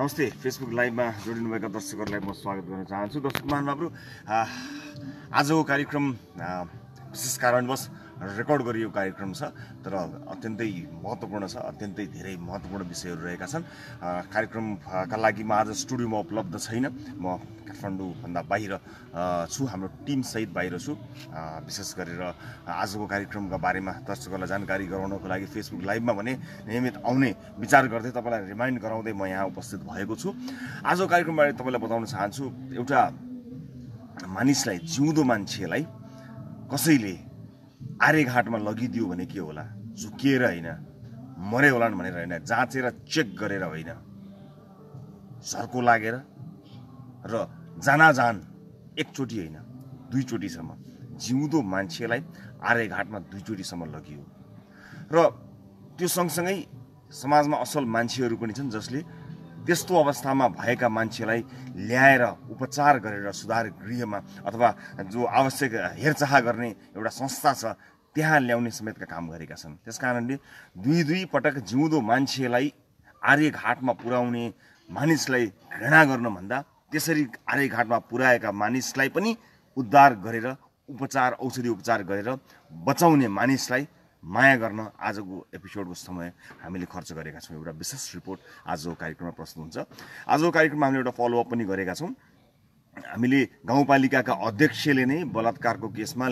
नमस्ते फेसबुक लाइभमा जोडिनुभएका दर्शकहरूलाई म स्वागत गर्न चाहन्छु। दर्शक महानुभावहरू, आजको कार्यक्रम विशेष कारणवश रेकर्ड गरिएको कार्यक्रम छ, तर अत्यन्तै महत्त्वपूर्ण छ। अत्यन्तै धेरै महत्त्वपूर्ण विषयहरू रहेका छन्। कार्यक्रमका लागि म आज स्टुडियोमा उपलब्ध छैन। म काठमाडौँभन्दा बाहिर छु, हाम्रो टिमसहित बाहिर छु। विशेष गरेर आजको कार्यक्रमका बारेमा दर्शकहरूलाई जानकारी गराउनको लागि फेसबुक लाइभमा भने नियमित आउने विचार गर्दै तपाईँलाई रिमाइन्ड गराउँदै म यहाँ उपस्थित भएको छु। आजको कार्यक्रमबारे तपाईँलाई बताउन चाहन्छु। एउटा मानिसलाई, जिउँदो मान्छेलाई कसैले आर्यघाटमा लगिदियो भने के होला? झुकिएर होइन, मरे होलान् भनेर होइन, जाँचेर चेक गरेर होइन, झर्को लागेर र जानाजान एकचोटि होइन दुईचोटिसम्म जिउँदो मान्छेलाई आर्यघाटमा दुईचोटिसम्म लगियो। र त्यो सँगसँगै समाजमा असल मान्छेहरू पनि छन् जसले त्यस्तो अवस्थामा भएका मान्छेलाई ल्याएर उपचार गरेर सुधार गृहमा अथवा जो आवश्यक हेरचाह गर्ने एउटा संस्था छ त्यहाँ ल्याउने समेतका काम गरेका छन्। त्यसकारणले दुई पटक जिउँदो मान्छेलाई आर्यघाटमा पुर्याउने मानिसलाई घृणा गर्नुभन्दा त्यसरी आर्यघाटमा पुर्याएका मानिसलाई पनि उद्धार गरेर उपचार, औषधि उपचार गरेर बचाउने मानिसलाई माया गर्न आजको एपिसोडको समय हामीले खर्च गरेका छौँ। एउटा विशेष रिपोर्ट आजको कार्यक्रममा प्रस्तुत हुन्छ। आजको कार्यक्रममा हामीले एउटा फलोअप पनि गरेका छौँ। हामीले गाउँपालिकाका अध्यक्षले नै बलात्कारको केसमा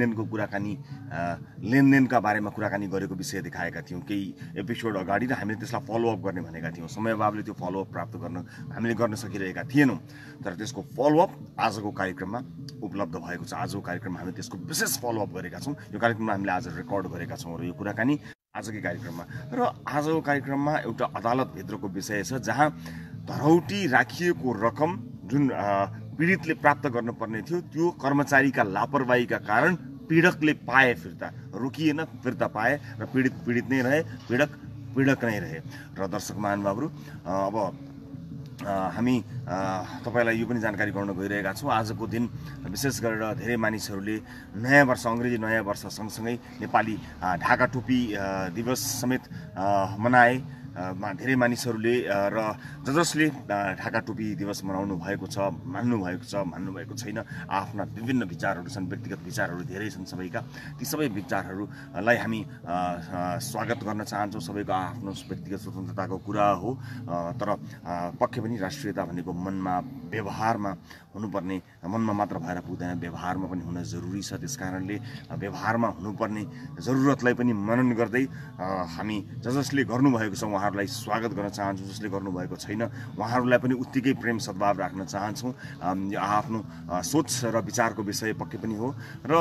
लेनदेनका बारेमा कुराकानी गरेको विषय देखाएका थियौँ केही एपिसोड अगाडि, र हामीले त्यसलाई फलोअप गर्ने भनेका थियौँ। समयाभावले त्यो फलोअप प्राप्त हामीले गर्न सकिरहेका थिएनौँ, तर त्यसको फलोअप आजको कार्यक्रममा उपलब्ध भएको छ। आजको कार्यक्रममा हामीले त्यसको विशेष फलोअप गरेका छौँ। यो कार्यक्रममा हामीले आज रेकर्ड गरेका छौँ र यो कुराकानी आजकै कार्यक्रममा। र आजको कार्यक्रममा एउटा अदालतभित्रको विषय छ जहाँ धरौटी राखिएको रकम जुन पीडितले प्राप्त गर्नुपर्ने थियो त्यो कर्मचारीका लापरवाहीका कारण पीडकले पाए, फिर्ता रोकिएन, फिर्ता पाए र पीडित नै रहे, पीडक नै रहे। र दर्शक महानुभावहरू, अब हामी तपाईँलाई यो पनि जानकारी गराउन गइरहेका छौँ। आजको दिन विशेष गरेर धेरै मानिसहरूले नयाँ वर्ष, अङ्ग्रेजी नयाँ वर्ष सँगसँगै नेपाली ढाका टोपी दिवस समेत मनाए। धेरै मानिसहरूले र जसले ढाका टोपी दिवस मनाउनु भएको छ, मान्नु भएको छैन, आफ्ना विभिन्न विचारहरू छन्, व्यक्तिगत विचारहरू धेरै छन् सबैका। ती सबै विचारहरूलाई हामी स्वागत गर्न चाहन्छौँ। सबैको आफ्नो व्यक्तिगत स्वतन्त्रताको कुरा हो, तर पक्कै पनि राष्ट्रियता भनेको मनमा, व्यवहारमा हुनुपर्ने, मनमा मात्र भएर पुग्दैन, व्यवहारमा पनि हुन जरुरी छ। त्यसकारणले व्यवहारमा हुनुपर्ने जरुरतलाई पनि मनन गर्दै हामी जसले गर्नुभएको छ उहाँहरूलाई स्वागत गर्न चाहन्छौँ। जसले गर्नुभएको छैन उहाँहरूलाई पनि उत्तिकै प्रेम सद्भाव राख्न चाहन्छौँ। आफ्नो सोच र विचारको विषय पक्कै पनि हो। र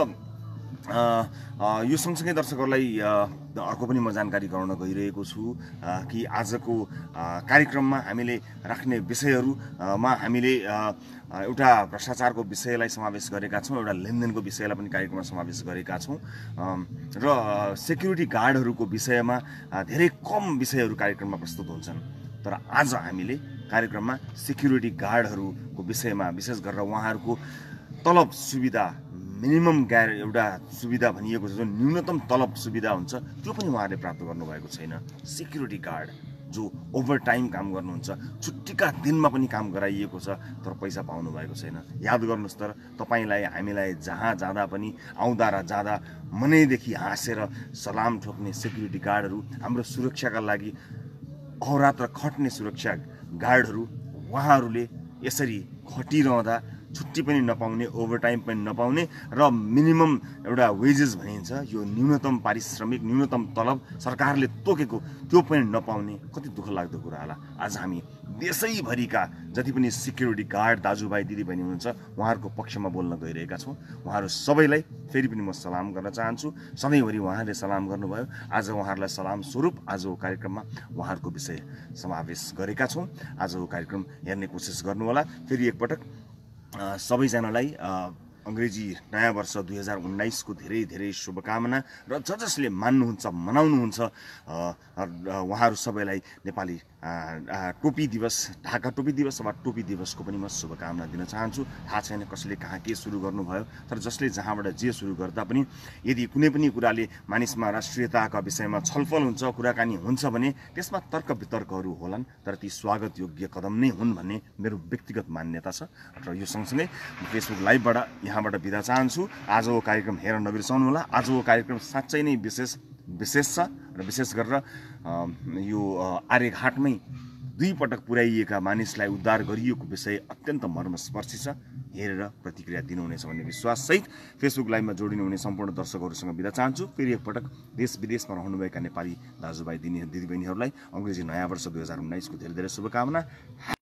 यो सँगसँगै दर्शकहरूलाई अर्को पनि म जानकारी गराउन गइरहेको छु कि आजको कार्यक्रममा हामीले राख्ने विषयहरूमा हामीले एउटा भ्रष्टाचारको विषयलाई समावेश गरेका छौँ, एउटा लेनदेनको विषयलाई पनि कार्यक्रममा समावेश गरेका छौँ, र सेक्युरिटी गार्डहरूको विषयमा धेरै कम विषयहरू कार्यक्रममा प्रस्तुत हुन्छन्। तर आज हामीले कार्यक्रममा सेक्युरिटी गार्डहरूको विषयमा विशेष गरेर उहाँहरूको तलब सुविधा, मिनिमम एउटा सुविधा भनिएको छ, जुन न्यूनतम तलब सुविधा हुन्छ त्यो पनि उहाँहरूले प्राप्त गर्नुभएको छैन। सेक्युरिटी गार्ड जो ओभरटाइम काम गर्नुहुन्छ, छुट्टीका दिनमा पनि काम गराइएको छ तर पैसा पाउनु भएको छैन। याद गर्नुहोस्, तर तपाईँलाई, हामीलाई जहाँ जाँदा पनि, आउँदा र जाँदा मनैदेखि हाँसेर सलाम ठोक्ने सेक्युरिटी गार्डहरू, हाम्रो सुरक्षाका लागि अहोरात्र खट्ने सुरक्षा गार्डहरू, उहाँहरूले यसरी खटिरहँदा छुट्टी पनि नपाउने, ओभरटाइम पनि नपाउने र मिनिमम एउटा वेजेस भनिन्छ, यो न्यूनतम पारिश्रमिक, न्यूनतम तलब सरकारले तोकेको त्यो पनि नपाउने, कति दुःख लाग्दो कुरा होला। आज हामी देशैभरिका जति पनि सेक्युरिटी गार्ड दाजुभाइ दिदीबहिनी हुनुहुन्छ उहाँहरूको पक्षमा बोल्न गइरहेका छौँ। उहाँहरू सबैलाई फेरि पनि म सलाम गर्न चाहन्छु। सधैँभरि उहाँहरूले सलाम गर्नुभयो, आज उहाँहरूलाई सलाम स्वरूप आजको कार्यक्रममा उहाँहरूको विषय समावेश गरेका छौँ। आजको कार्यक्रम हेर्ने कोसिस गर्नुहोला। फेरि एकपटक सबैजनालाई अङ्ग्रेजी नयाँ वर्ष 2019 को धेरै धेरै शुभकामना र जसले मान्नुहुन्छ मनाउनुहुन्छ उहाँहरू सबैलाई नेपाली टोपी दिवस ढाका टोपी दिवस अथवा टोपी दिवसको पनि म शुभकामना दिन चाहन्छु। थाहा छैन कसले कहाँ के सुरु गर्नुभयो, तर जसले जहाँबाट जे सुरु गर्दा पनि यदि कुनै पनि कुराले मानिसमा राष्ट्रियताका विषयमा छलफल हुन्छ, कुराकानी हुन्छ भने त्यसमा तर्क वितर्कहरू होलान्, तर ती स्वागत योग्य कदम नै हुन् भन्ने मेरो व्यक्तिगत मान्यता छ। र यो सँगसँगै फेसबुक लाइभबाट यहाँबाट बिदा चाहन्छु। आजको कार्यक्रम हेर्न नबिर्सनुहोला। आजको कार्यक्रम साँच्चै नै विशेष छ र विशेष गरेर यो आर्यघाटमै 2 पटक पुर्याइएका मानिसलाई उद्धार गरिएको विषय अत्यन्त मर्मस्पर्शी छ। हेरेर प्रतिक्रिया दिनुहुनेछ भन्ने विश्वाससहित फेसबुक लाइभमा जोडिनुहुने सम्पूर्ण दर्शकहरूसँग बिदा चाहन्छु। फेरि एकपटक देश विदेशमा रहनुभएका नेपाली दाजुभाइ दिदीबहिनीहरूलाई अङ्ग्रेजी नयाँ वर्ष 2019 को धेरै धेरै शुभकामना।